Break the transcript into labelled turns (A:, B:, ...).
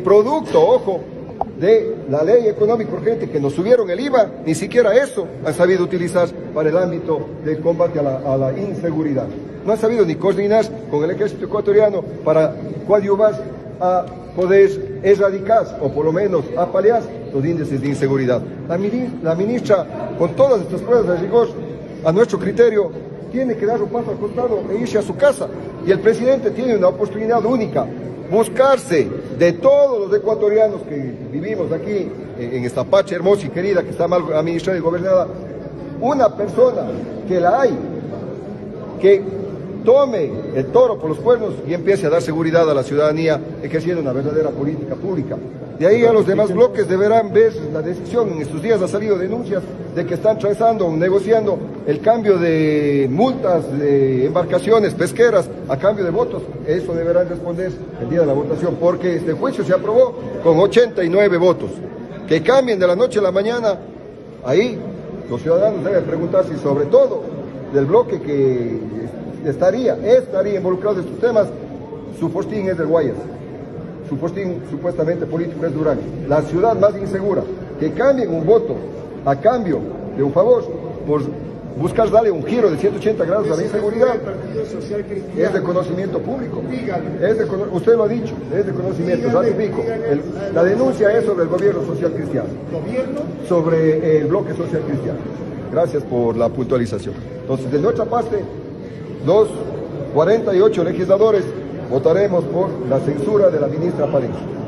A: producto, ojo, de la ley económica urgente que nos subieron el IVA, ni siquiera eso han sabido utilizar para el ámbito del combate a la inseguridad. No han sabido ni coordinar con el ejército ecuatoriano para coadyuvar a poder erradicar, o por lo menos a paliar, los índices de inseguridad. La ministra, con todas estas pruebas de rigor, a nuestro criterio, tiene que dar un paso al costado e irse a su casa. Y el presidente tiene una oportunidad única: buscarse de todos los ecuatorianos que vivimos aquí, en esta patria hermosa y querida que está mal administrada y gobernada, una persona que la hay, que tome el toro por los cuernos y empiece a dar seguridad a la ciudadanía, ejerciendo una verdadera política pública. De ahí a los demás bloques deberán ver la decisión. En estos días ha salido denuncias de que están transando, negociando el cambio de multas de embarcaciones pesqueras a cambio de votos. Eso deberán responder el día de la votación, porque este juicio se aprobó con 89 votos. Que cambien de la noche a la mañana, ahí los ciudadanos deben preguntarse, y sobre todo del bloque que estaría involucrado en estos temas, su postín es del Guayas, su postín supuestamente político es Durán, la ciudad más insegura. Que cambien un voto a cambio de un favor por buscar darle un giro de 180 grados a la inseguridad, es de conocimiento público, usted lo ha dicho, es de conocimiento, ratifico. La denuncia es sobre el gobierno social cristiano, sobre el bloque social cristiano. Gracias por la puntualización. Entonces, de nuestra parte, los 48 legisladores votaremos por la censura de la ministra Palencia.